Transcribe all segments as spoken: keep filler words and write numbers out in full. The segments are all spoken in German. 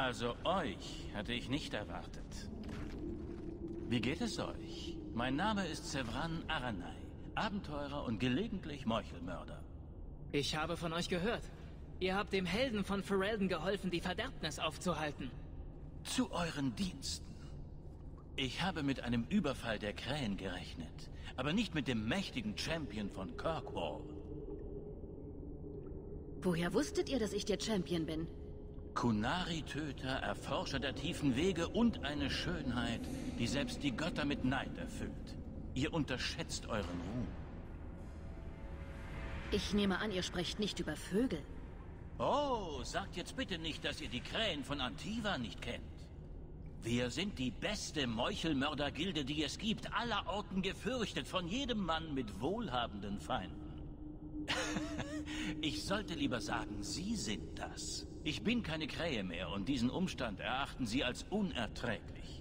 Also euch hatte ich nicht erwartet. Wie geht es euch? Mein Name ist Sevran Aranai, Abenteurer und gelegentlich Meuchelmörder. Ich habe von euch gehört. Ihr habt dem Helden von Ferelden geholfen, die Verderbnis aufzuhalten. Zu euren Diensten. Ich habe mit einem Überfall der Krähen gerechnet, aber nicht mit dem mächtigen Champion von Kirkwall. Woher wusstet ihr, dass ich der Champion bin? Qunari-Töter, Erforscher der tiefen Wege und eine Schönheit, die selbst die Götter mit Neid erfüllt. Ihr unterschätzt euren Ruhm. Ich nehme an, ihr sprecht nicht über Vögel. Oh, sagt jetzt bitte nicht, dass ihr die Krähen von Antiva nicht kennt. Wir sind die beste Meuchelmördergilde, die es gibt, allerorten gefürchtet von jedem Mann mit wohlhabenden Feinden. Ich sollte lieber sagen, Sie sind das. Ich bin keine Krähe mehr und diesen Umstand erachten Sie als unerträglich.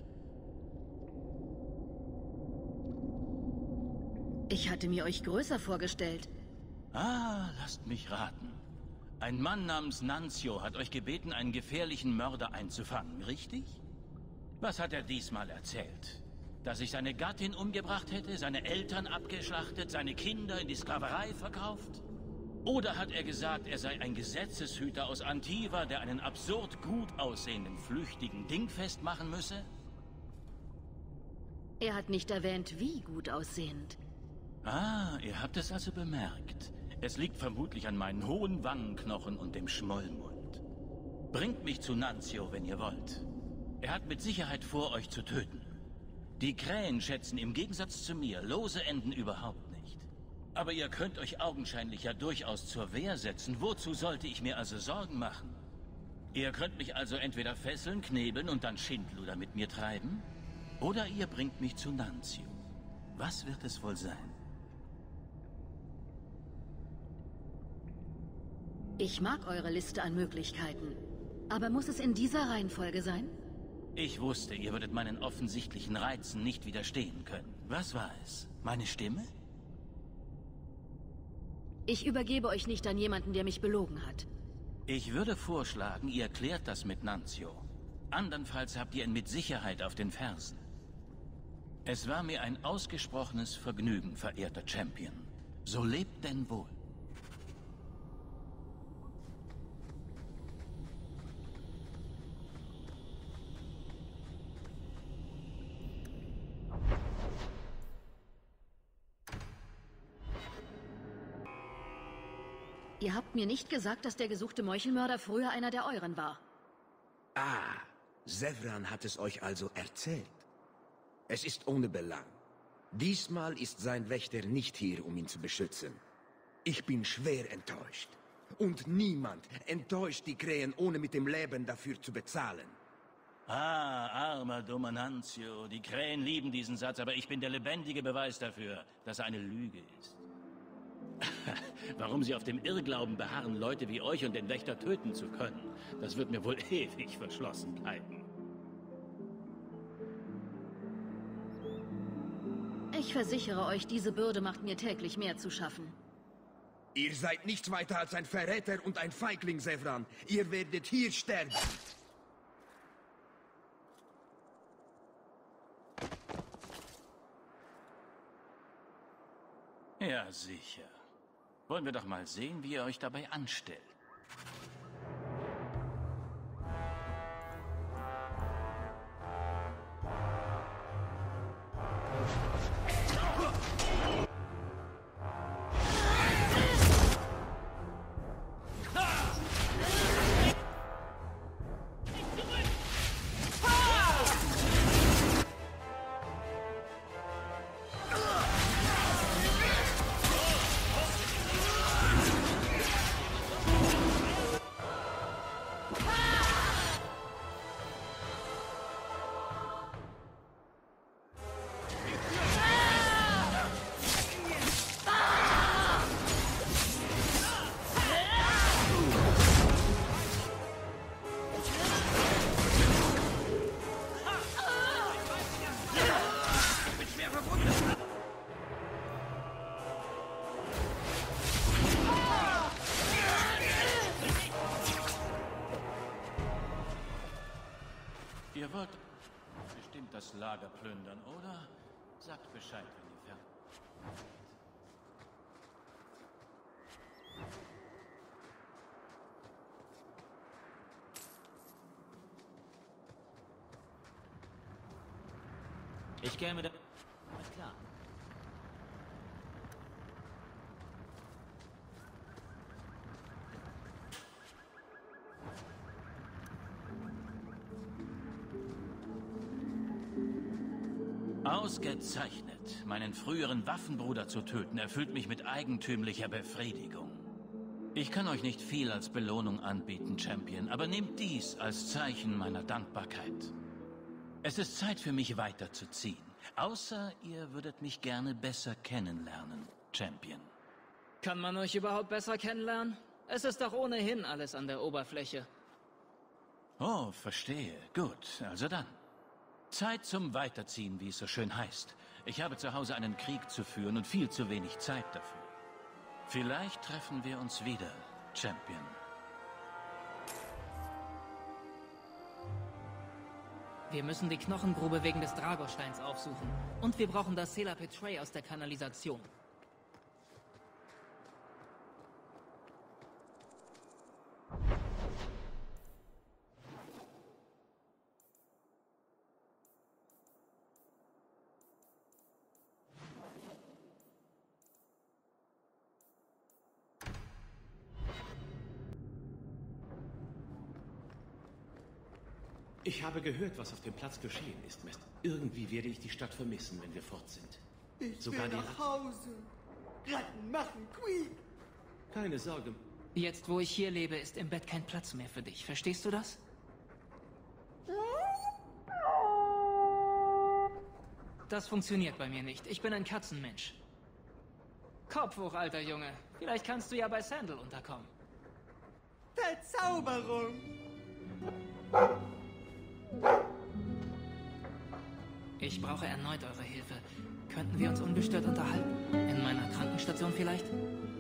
Ich hatte mir euch größer vorgestellt. Ah, lasst mich raten. Ein Mann namens Nuncio hat euch gebeten, einen gefährlichen Mörder einzufangen, richtig? Was hat er diesmal erzählt? Dass ich seine Gattin umgebracht hätte, seine Eltern abgeschlachtet, seine Kinder in die Sklaverei verkauft? Oder hat er gesagt, er sei ein Gesetzeshüter aus Antiva, der einen absurd gut aussehenden Flüchtigen dingfest machen müsse? Er hat nicht erwähnt, wie gut aussehend. Ah, ihr habt es also bemerkt. Es liegt vermutlich an meinen hohen Wangenknochen und dem Schmollmund. Bringt mich zu Nuncio, wenn ihr wollt. Er hat mit Sicherheit vor, euch zu töten. Die Krähen schätzen im Gegensatz zu mir lose Enden überhaupt nicht. Aber ihr könnt euch augenscheinlich ja durchaus zur Wehr setzen. Wozu sollte ich mir also Sorgen machen? Ihr könnt mich also entweder fesseln, knebeln und dann Schindluder mit mir treiben, oder ihr bringt mich zu Nuncio. Was wird es wohl sein? Ich mag eure Liste an Möglichkeiten. Aber muss es in dieser Reihenfolge sein? Ich wusste, ihr würdet meinen offensichtlichen Reizen nicht widerstehen können. Was war es? Meine Stimme? Ich übergebe euch nicht an jemanden, der mich belogen hat. Ich würde vorschlagen, ihr klärt das mit Nuncio. Andernfalls habt ihr ihn mit Sicherheit auf den Fersen. Es war mir ein ausgesprochenes Vergnügen, verehrter Champion. So lebt denn wohl. Ihr habt mir nicht gesagt, dass der gesuchte Meuchelmörder früher einer der euren war. Ah, Sevran hat es euch also erzählt. Es ist ohne Belang. Diesmal ist sein Wächter nicht hier, um ihn zu beschützen. Ich bin schwer enttäuscht. Und niemand enttäuscht die Krähen, ohne mit dem Leben dafür zu bezahlen. Ah, armer dummer Nuncio. Die Krähen lieben diesen Satz, aber ich bin der lebendige Beweis dafür, dass er eine Lüge ist. Warum sie auf dem Irrglauben beharren, Leute wie euch und den Wächter töten zu können, das wird mir wohl ewig verschlossen bleiben. Ich versichere euch, diese Bürde macht mir täglich mehr zu schaffen. Ihr seid nichts weiter als ein Verräter und ein Feigling, Sevran. Ihr werdet hier sterben. Ja, sicher. Wollen wir doch mal sehen, wie ihr euch dabei anstellt. das Lager plündern, oder? Sagt Bescheid, wenn ihr fertig seid. Ich käme da... Na klar. Ausgezeichnet. Meinen früheren Waffenbruder zu töten, erfüllt mich mit eigentümlicher Befriedigung. Ich kann euch nicht viel als Belohnung anbieten, Champion, aber nehmt dies als Zeichen meiner Dankbarkeit. Es ist Zeit für mich weiterzuziehen. Außer ihr würdet mich gerne besser kennenlernen, Champion. Kann man euch überhaupt besser kennenlernen? Es ist doch ohnehin alles an der Oberfläche. Oh, verstehe. Gut, also dann. Zeit zum Weiterziehen, wie es so schön heißt. Ich habe zu Hause einen Krieg zu führen und viel zu wenig Zeit dafür. Vielleicht treffen wir uns wieder, Champion. Wir müssen die Knochengrube wegen des Dragosteins aufsuchen. Und wir brauchen das Sela Petray aus der Kanalisation. Ich habe gehört, was auf dem Platz geschehen ist, Mister. Irgendwie werde ich die Stadt vermissen, wenn wir fort sind. Ich Sogar will die nach Hause. Ratten machen quiek. Keine Sorge. Jetzt, wo ich hier lebe, ist im Bett kein Platz mehr für dich. Verstehst du das? Das funktioniert bei mir nicht. Ich bin ein Katzenmensch. Kopf hoch, alter Junge. Vielleicht kannst du ja bei Sandal unterkommen. Verzauberung. Ich brauche erneut eure Hilfe. Könnten wir uns ungestört unterhalten? In meiner Krankenstation vielleicht?